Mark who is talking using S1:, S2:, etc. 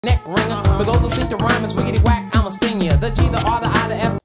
S1: neck ringer. For those who think the rhyme is wiggity whack, I'ma sting ya. The G, the R, the I, the F.